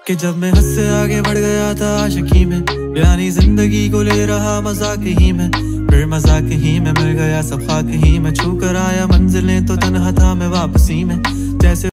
कि जब मैं हद से आगे बढ़ गया था आशिकी में, यानी जिंदगी को ले रहा मजाक ही में, फिर मजाक ही में मिल गया सब खाक ही में, छू कर आया मंजिलें तो तन्हा था मैं वापसी में। जैसे